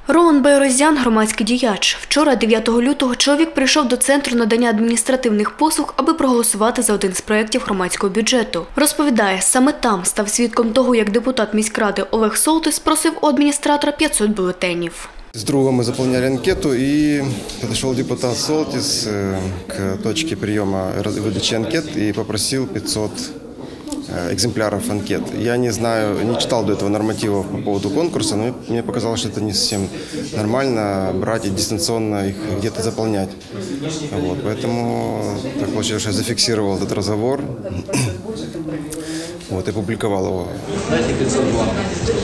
Роман Байрозян – громадський діяч. Вчора, 9 лютого, чоловік прийшов до Центру надання адміністративних послуг, аби проголосувати за один з проєктів громадського бюджету. Розповідає, саме там став свідком того, як депутат міськради Олег Солтис просив у адміністратора 500 бюлетенів. С другом мы заполняли анкету, и подошел депутат Солтис к точке приема выдачи анкет и попросил 500 экземпляров анкет. Я не знаю, не читал до этого нормативов по поводу конкурса, но мне показалось, что это не совсем нормально брать и дистанционно их где-то заполнять. Вот, поэтому так получилось, что я зафиксировал этот разговор вот, и публиковал его. Дайте 500 бланков.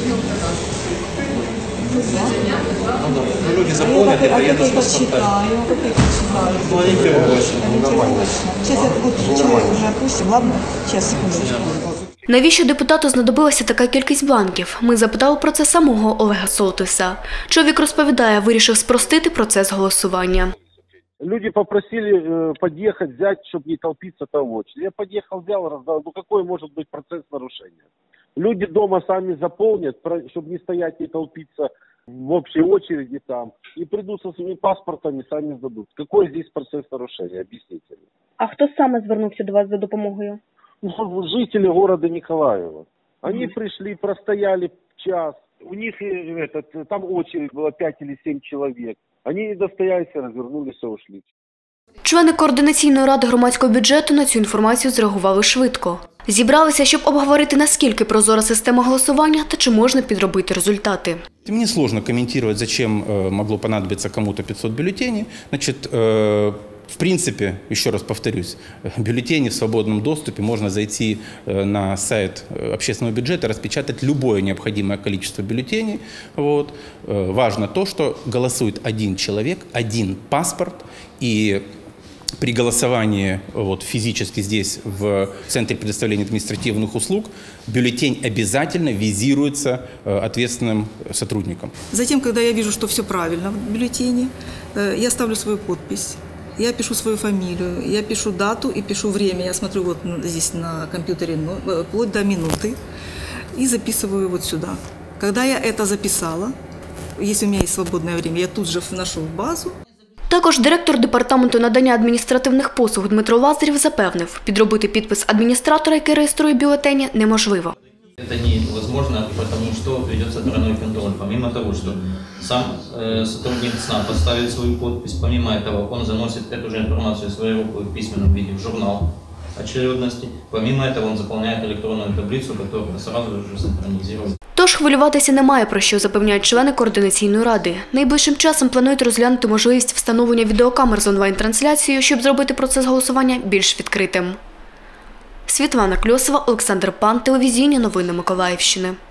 Люди заполнят и приедут с паспортами. Ну, ориентировочно. Нормально. Сейчас я человек уже опустим, ладно? Сейчас, секундочку. Навіщо депутату знадобилася така кількість бланків? Ми запитали про це самого Олега Солтиса. Чоловік розповідає, вирішив спростити процес голосування. Люди попросили подъехать, взять, чтобы не толпиться там в очереди. Я подъехал, взял, раздал. Ну какой может быть процесс нарушения? Люди дома сами заполнят, чтобы не стоять, не толпиться в общей очереди там. И придут со своими паспортами, сами сдадут. Какой здесь процесс нарушения? Объясните мне. А хто саме звернувся до вас за допомогою? Ну, жители города Николаева. Они пришли, простояли час. У них там очередь была 5 или 7 человек. Они не достоялись, развернулись и ушли. Члени Координаційної ради громадського бюджету на цю інформацію зреагували швидко. Зібралися, щоб обговорити, наскільки прозора система голосування та чи можна підробити результати. Мне сложно комментировать, зачем могло понадобиться кому-то 500 бюллетеней. Значит, в принципе, еще раз повторюсь, бюллетени в свободном доступе, можно зайти на сайт общественного бюджета, распечатать любое необходимое количество бюллетеней. Вот. Важно то, что голосует один человек, один паспорт, и при голосовании физически здесь, в Центре предоставления административных услуг, бюллетень обязательно визируется ответственным сотрудником. Затем, когда я вижу, что все правильно в бюллетене, я ставлю свою подпись. Я пишу свою фамилию, я пишу дату и пишу время. Я смотрю вот здесь на компьютере вплоть до минуты и записываю вот сюда. Когда я это записала, если у меня есть свободное время, я тут же вношу в базу. Також директор департаменту надання адміністративних послуг Дмитро Лазарєв запевнив, підробити підпис адміністратора, який реєструє бюлетені, неможливо. Это невозможно, потому что придется двойной контроль. Помимо того, что сам сотрудник СНА поставит свою подпись, помимо этого он заносит эту же информацию своей рукой в письменном виде в журнал очередности. Помимо этого он заполняет электронную таблицу, которая сразу же синхронизирует. Тож хвилюватися немає про що, запевняють члени Координаційної ради. Найближчим часом планують розглянути можливість встановлення відеокамер з онлайн-трансляцією, щоб зробити процес голосування більш відкритим. Світлана Кльосова, Олександр Пан, телевізійні новини Миколаївщини.